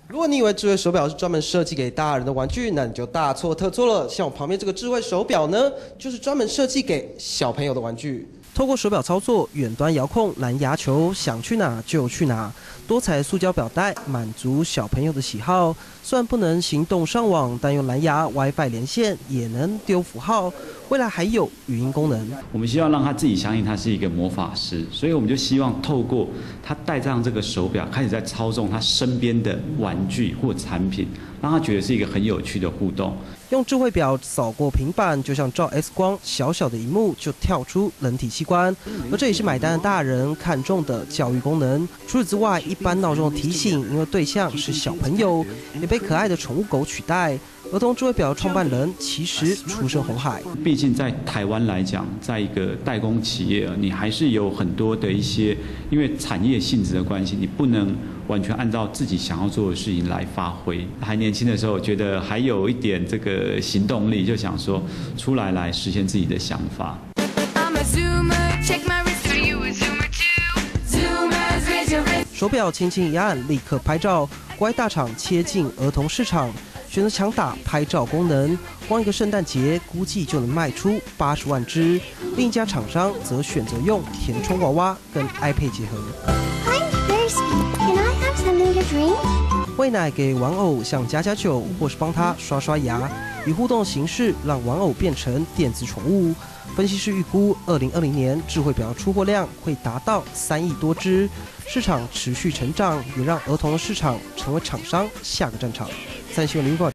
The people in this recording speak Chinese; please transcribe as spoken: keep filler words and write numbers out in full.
如果你以为智慧手表是专门设计给大人的玩具，那你就大错特错了。像我旁边这个智慧手表呢，就是专门设计给小朋友的玩具。透过手表操作，远端遥控蓝牙球，想去哪就去哪。多彩塑胶表带满足小朋友的喜好。虽然不能行动上网，但用蓝牙 WiFi 连线也能丢符号。未来还有语音功能。 我们希望让他自己相信他是一个魔法师，所以我们就希望透过他戴上这个手表，开始在操纵他身边的玩具或产品，让他觉得是一个很有趣的互动。 用智慧表扫过平板，就像照 X 光，小小的荧幕就跳出人体器官，而这也是买单的大人看中的教育功能。除此之外，一般闹钟的提醒，因为对象是小朋友，也被可爱的宠物狗取代。儿童智慧表创办人其实出身红海， 毕竟在台湾来讲，在一个代工企业，你还是有很多的一些，因为产业性质的关系，你不能完全按照自己想要做的事情来发挥。还年轻的时候，觉得还有一点这个行动力，就想说出来来实现自己的想法。 手表轻轻一按，立刻拍照。国外大厂切进儿童市场，选择强打拍照功能，光一个圣诞节估计就能卖出八十万只。另一家厂商则选择用填充娃娃跟 iPad 结合。喂奶给玩偶，像加加酒，或是帮他刷刷牙，以互动形式让玩偶变成电子宠物。分析师预估，二零二零年智慧表出货量会达到三亿多只，市场持续成长，也让儿童的市场成为厂商下个战场。三新闻林报。